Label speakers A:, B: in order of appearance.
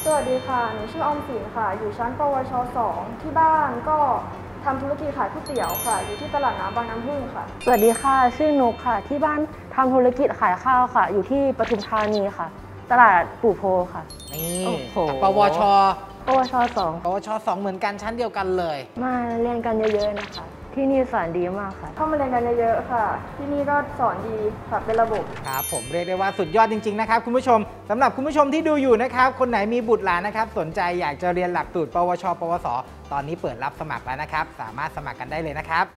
A: วัสดีค่ะหนูชื่อออมสินค่ะอยู่ชั้นปวช2ที่บ้านก็ทำธุรกิจขายก๋วยเตี๋ยวค่ะอยู่ที่ตลาดน้ำบางน้ำผึ้งค่ะ
B: สวัสดีค่ะชื่อนุกค่ะที่บ้านทำธุรกิจขายข้าวค่ะอยู่ที่ปทุมธานีค่ะตลาดปู่โพค่ะ
C: นี่ปวช
B: ปวช2
C: ปวช2เหมือนกันชั้นเดียวกันเลย
B: มาเรียนกันเยอะๆนะคะที่นี่สอนดีมากค่ะ
A: เข้ามาเรียนกันเยอะๆค่ะที่นี่ก็สอนดีค่ะเป็นระบบ
C: ครับผมเรียกได้ว่าสุดยอดจริงๆนะครับคุณผู้ชมสำหรับคุณผู้ชมที่ดูอยู่นะครับคนไหนมีบุตรหลานนะครับสนใจอยากจะเรียนหลักสูตรปวช ปวสตอนนี้เปิดรับสมัครแล้วนะครับสามารถสมัครกันได้เลยนะครับ